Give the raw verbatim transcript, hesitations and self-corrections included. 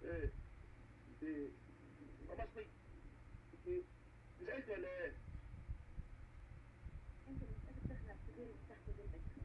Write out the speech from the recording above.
ايه انت خلصتي؟ انت زعلتي ولا ايه؟ انت اللي مسألة تخلع السجاير اللي تحت جلدك.